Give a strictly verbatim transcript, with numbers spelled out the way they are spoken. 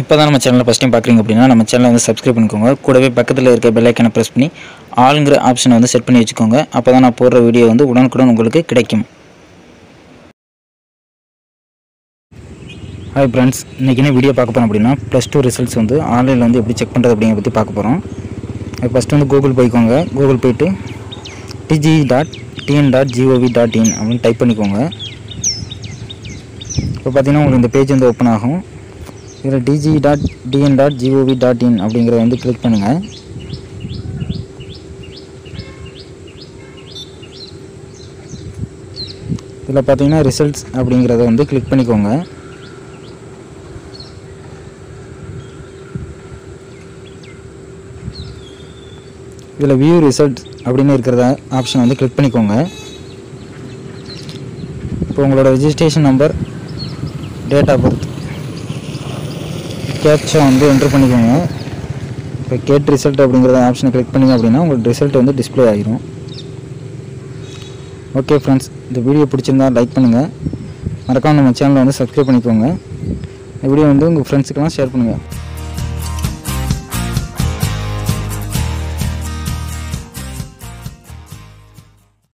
இப்போதான் நம்ம சேனலை ஃபஸ்ட் டைம் பார்க்குறீங்க அப்படின்னா நம்ம சேனலை வந்து சப்ஸ்கிரைப் பண்ணிக்கோங்க. கூடவே பக்கத்தில் இருக்க பெல் ஐக்கனை ப்ரெஸ் பண்ணி ஆளுங்கிற ஆப்ஷனை வந்து செட் பண்ணி வச்சுக்கோங்க. அப்போ தான் நான் போடுற வீடியோ வந்து உடனுக்குடன் உங்களுக்கு கிடைக்கும். ஹாய் ஃப்ரெண்ட்ஸ், இன்றைக்கி என்ன வீடியோ பார்க்க போகிறோம் அப்படின்னா ப்ளஸ் டூ ரிசல்ட்ஸ் வந்து ஆன்லைனில் வந்து எப்படி செக் பண்ணுறது அப்படிங்கிற பற்றி பார்க்க போகிறோம். ஃபஸ்ட்டு வந்து கூகுள் போய்க்கோங்க. கூகுள் போய்ட்டு DG dot TN dot GOV dot in அப்படின்னு டைப் பண்ணிக்கோங்க. இப்போ பார்த்தீங்கன்னா உங்களுக்கு இந்த பேஜ் வந்து ஓப்பன் ஆகும். இதில் DG dot TN dot GOV dot in அப்படிங்கிறத வந்து கிளிக் பண்ணுங்கள். இதில் பார்த்தீங்கன்னா ரிசல்ட்ஸ் அப்படிங்கிறத வந்து கிளிக் பண்ணிக்கோங்க. இதில் வியூ ரிசல்ட் அப்படின்னு இருக்கிறத ஆப்ஷன் வந்து கிளிக் பண்ணிக்கோங்க. இப்போ உங்களோட registration number, date of birth, captcha வந்து என்ட்ரு பண்ணிக்கோங்க. இப்போ கேட் ரிசல்ட் அப்படிங்கிறத ஆப்ஷனை கிளிக் பண்ணிங்க அப்படின்னா உங்களுக்கு ரிசல்ட் வந்து டிஸ்பிளே ஆகிரும். ஓகே ஃப்ரெண்ட்ஸ், இந்த வீடியோ பிடிச்சிருந்தா லைக் பண்ணுங்கள். மறக்காம நம்ம சேனலை வந்து சப்ஸ்கிரைப் பண்ணிக்கோங்க. இந்த வீடியோ வந்து உங்கள் ஃப்ரெண்ட்ஸுக்கெல்லாம் ஷேர் பண்ணுங்கள்.